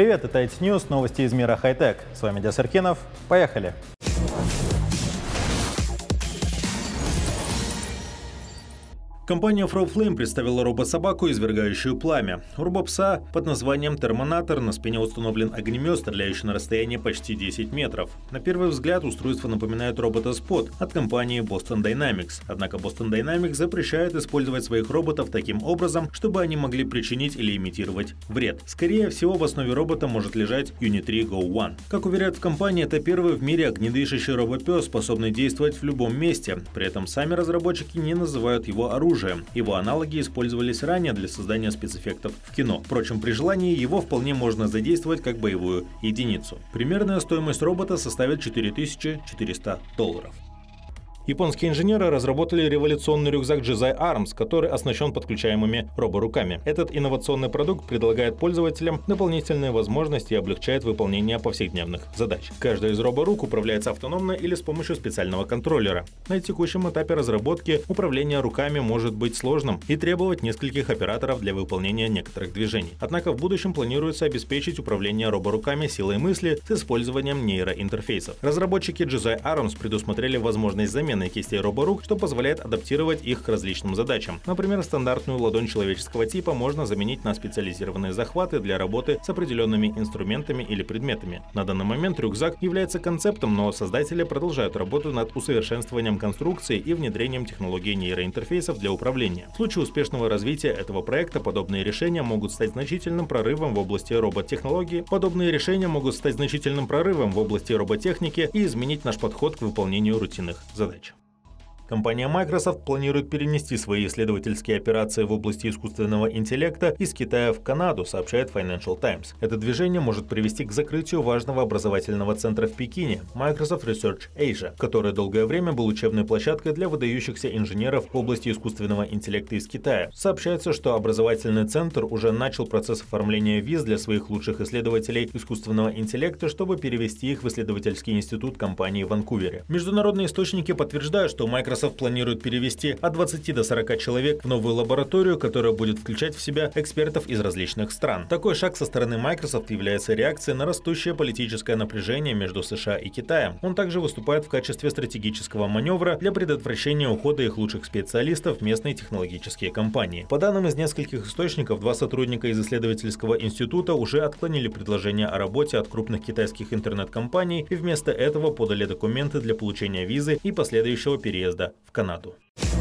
Привет, это IT News, новости из мира хай-тек. С вами Диас Аркенов. Поехали! Компания Froflame представила робособаку, извергающую пламя. У робопса под названием Термонатор на спине установлен огнемет, стреляющий на расстоянии почти 10 метров. На первый взгляд устройство напоминает робота Spot от компании Boston Dynamics. Однако Boston Dynamics запрещает использовать своих роботов таким образом, чтобы они могли причинить или имитировать вред. Скорее всего, в основе робота может лежать Unit 3 Go One. Как уверяют в компании, это первый в мире огнедышащий робопес, способный действовать в любом месте. При этом сами разработчики не называют его оружием. Его аналоги использовались ранее для создания спецэффектов в кино. Впрочем, при желании его вполне можно задействовать как боевую единицу. Примерная стоимость робота составит $4400. Японские инженеры разработали революционный рюкзак GZI Arms, который оснащен подключаемыми роборуками. Этот инновационный продукт предлагает пользователям дополнительные возможности и облегчает выполнение повседневных задач. Каждая из роборук управляется автономно или с помощью специального контроллера. На текущем этапе разработки управление руками может быть сложным и требовать нескольких операторов для выполнения некоторых движений. Однако в будущем планируется обеспечить управление роборуками силой мысли с использованием нейроинтерфейсов. Разработчики GZI Arms предусмотрели возможность замены кистей роборук, что позволяет адаптировать их к различным задачам. Например, стандартную ладонь человеческого типа можно заменить на специализированные захваты для работы с определенными инструментами или предметами. На данный момент рюкзак является концептом, но создатели продолжают работу над усовершенствованием конструкции и внедрением технологий нейроинтерфейсов для управления. В случае успешного развития этого проекта подобные решения могут стать значительным прорывом в области роботехнологии, роботехники и изменить наш подход к выполнению рутинных задач. Компания Microsoft планирует перенести свои исследовательские операции в области искусственного интеллекта из Китая в Канаду, сообщает Financial Times. Это движение может привести к закрытию важного образовательного центра в Пекине Microsoft Research Asia, который долгое время был учебной площадкой для выдающихся инженеров в области искусственного интеллекта из Китая. Сообщается, что образовательный центр уже начал процесс оформления виз для своих лучших исследователей искусственного интеллекта, чтобы перевести их в исследовательский институт компании в Ванкувере. Международные источники подтверждают, что Microsoft планирует перевести от 20 до 40 человек в новую лабораторию, которая будет включать в себя экспертов из различных стран. Такой шаг со стороны Microsoft является реакцией на растущее политическое напряжение между США и Китаем. Он также выступает в качестве стратегического маневра для предотвращения ухода их лучших специалистов в местные технологические компании. По данным из нескольких источников, 2 сотрудника из исследовательского института уже отклонили предложение о работе от крупных китайских интернет-компаний и вместо этого подали документы для получения визы и последующего переезда в Канаду.